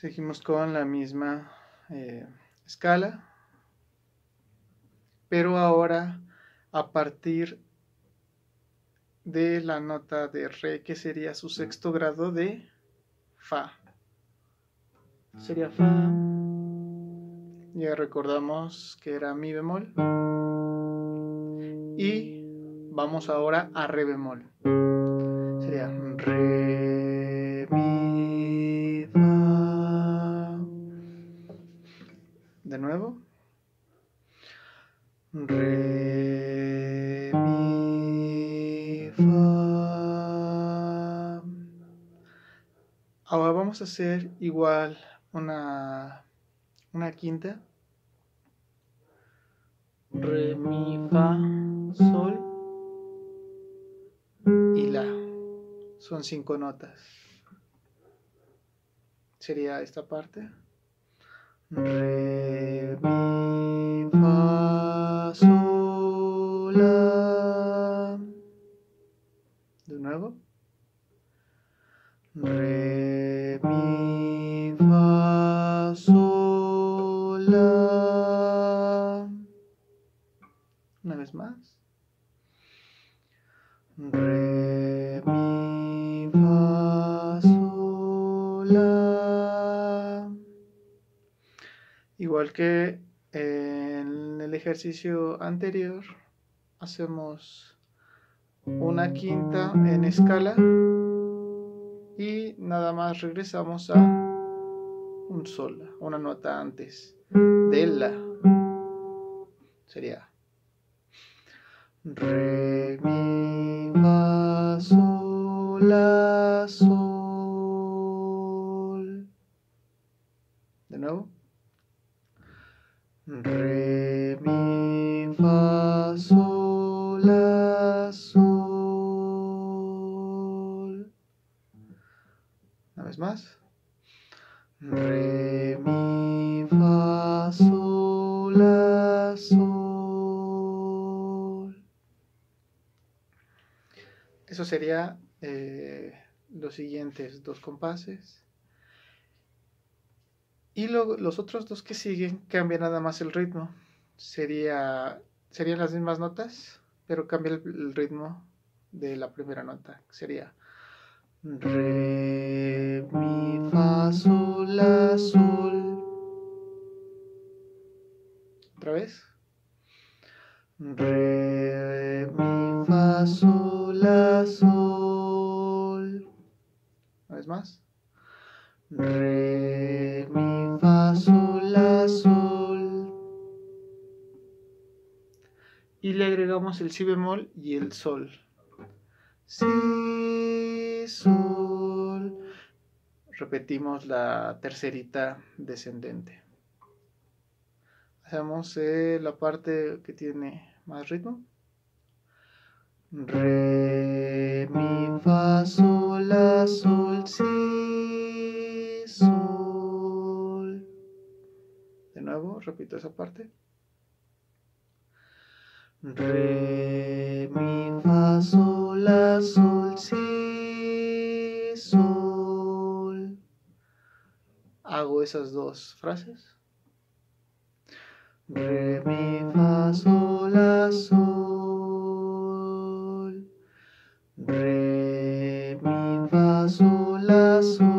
Seguimos con la misma escala, pero ahora a partir de la nota de re, que sería su sexto grado de fa. Sería fa. Ya recordamos que era mi bemol. Y vamos ahora a re bemol. Sería re, mi, fa. De nuevo. Re, mi, fa. Ahora vamos a hacer igual una quinta. Re, mi, fa, sol y la. Son 5 notas. Sería esta parte. Re, mi, fa, sol, la. De nuevo. Re, mi, fa, sol, la. Una vez más. Re, mi, fa, sol, la. Igual que en el ejercicio anterior, hacemos una quinta en escala y nada más regresamos a un sol, una nota antes de la. Sería re, mi, fa, sol, la, sol. De nuevo. Re, mi, fa, sol, la, sol. Una vez más. Re, mi, fa, sol, la, sol. Eso sería los siguientes 2 compases. Y los otros 2 que siguen cambian nada más el ritmo. Serían las mismas notas, pero cambia el ritmo de la primera nota. Sería re, mi, fa, sol, la, sol. Otra vez. Re, mi, fa, sol, la, sol. Una vez más. Re, mi, fa, sol, la, sol. Y le agregamos el si bemol y el sol. Si, sol. Repetimos la tercerita descendente. Hacemos la parte que tiene más ritmo. Re, mi, fa, sol, la, sol, si, sol. De nuevo, repito esa parte. Re, mi, fa, sol, la, sol, si, sol. Hago esas 2 frases. Re, mi, fa, sol, la, sol. Re, mi, fa, sol, la, sol.